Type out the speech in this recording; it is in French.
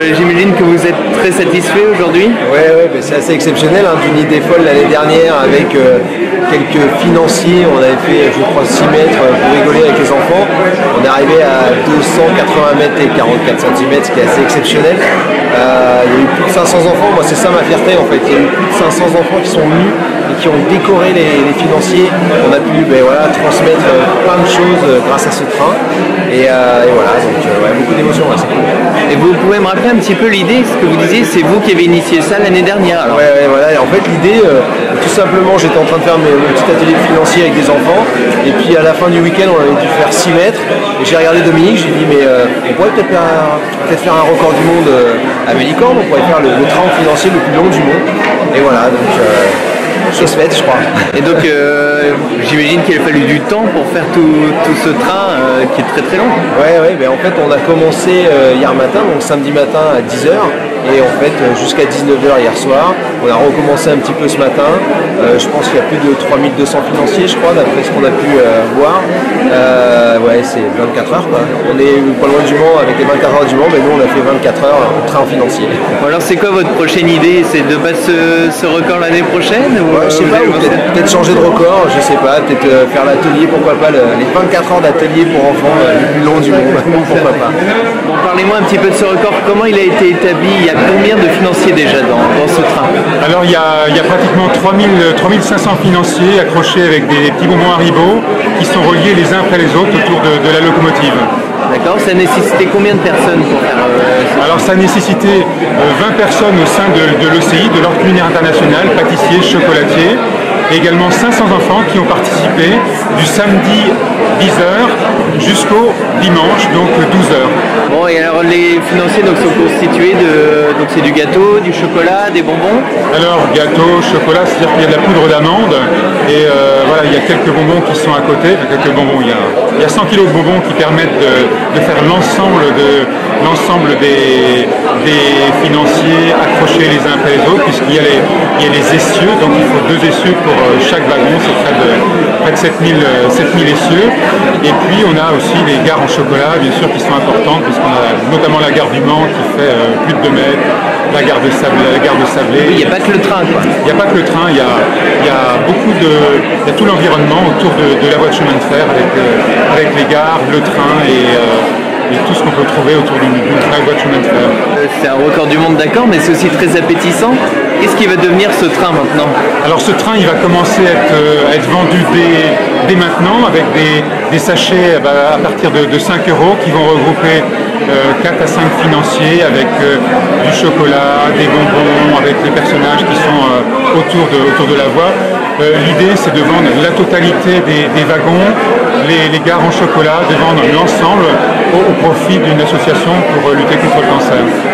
J'imagine que vous êtes très satisfait aujourd'hui. Ouais, c'est assez exceptionnel, hein, d'une idée folle l'année dernière avec quelques financiers. On avait fait, je crois, 6 mètres pour rigoler avec les enfants. On est arrivé à 280 mètres et 44 cm, ce qui est assez exceptionnel. Il y a eu plus de 500 enfants. Moi, c'est ça ma fierté en fait. Il y a eu plus de 500 enfants qui sont venus et qui ont décoré les financiers. On a pu transmettre plein de choses grâce à ce train. Et voilà, donc beaucoup d'émotions, c'est cool. Et vous pouvez me rappeler un petit peu l'idée, ce que vous disiez, c'est vous qui avez initié ça l'année dernière alors. Voilà, et en fait l'idée, tout simplement, j'étais en train de faire mon petit atelier de financier avec des enfants, et puis à la fin du week-end, on avait dû faire 6 mètres, et j'ai regardé Dominique, j'ai dit mais on pourrait peut-être faire un record du monde à Mélicorne, on pourrait faire le train financier le plus long du monde, et voilà, donc chose faite, je crois. Et donc j'imagine qu'il a fallu du temps pour faire tout ce train qui est très très long. Ouais, en fait on a commencé hier matin, donc samedi matin à 10h, et en fait jusqu'à 19h hier soir. On a recommencé un petit peu ce matin. Je pense qu'il y a plus de 3200 financiers, je crois, d'après ce qu'on a pu voir. C'est 24 heures quoi. On est pas loin du Mans avec les 24 heures du Mans, mais nous on a fait 24 heures en train financier. Bon, alors c'est quoi votre prochaine idée? C'est de battre ce record l'année prochaine ou je sais pas, ou peut-être changer de record, je sais pas, peut-être faire l'atelier, pourquoi pas, les 24 heures d'atelier pour enfants le plus long du monde, pourquoi pas. Bon, parlez-moi un petit peu de ce record, comment il a été établi, il y a combien de financiers déjà dans ce train? Alors il y a pratiquement 3500 financiers accrochés avec des petits bonbons Haribo qui sont reliés les uns après les autres autour de la locomotive. D'accord, ça nécessitait combien de personnes pour faire Alors ça nécessitait 20 personnes au sein de l'OCI, de l'Ordre culinaire international, pâtissiers, chocolatiers, et également 500 enfants qui ont participé du samedi 10h jusqu'au dimanche, donc 12h. Bon, et alors les financiers sont constitués donc c'est du gâteau, du chocolat, des bonbons? Alors gâteau, chocolat, c'est-à-dire qu'il y a de la poudre d'amande, et il y a quelques bonbons qui sont à côté, il y a 100 kg de bonbons qui permettent de faire l'ensemble des financiers accrochés les uns après les autres, puisqu'il y a les essieux, donc il faut 2 essieux pour chaque wagon, c'est près de 7000 essieux. Et puis on a aussi les gares en chocolat, bien sûr, qui sont importantes, puisqu'on a notamment la gare du Mans qui fait plus de 2 mètres, la gare de Sablé. Oui, il n'y a pas que le train, quoi. Il n'y a pas que le train, il y a tout l'environnement autour de la voie de chemin de fer, avec les gares, le train et tout ce qu'on peut trouver autour d'une vraie voie de chemin de fer. C'est un record du monde, d'accord, mais c'est aussi très appétissant. Qu'est-ce qui va devenir ce train maintenant? Alors ce train, il va commencer à être vendu dès maintenant avec des sachets à partir de 5 € qui vont regrouper 4 à 5 financiers avec du chocolat, des bonbons, avec les personnages qui sont autour de la voie. L'idée, c'est de vendre la totalité des wagons, les gares en chocolat, de vendre l'ensemble au profit d'une association pour lutter contre le cancer.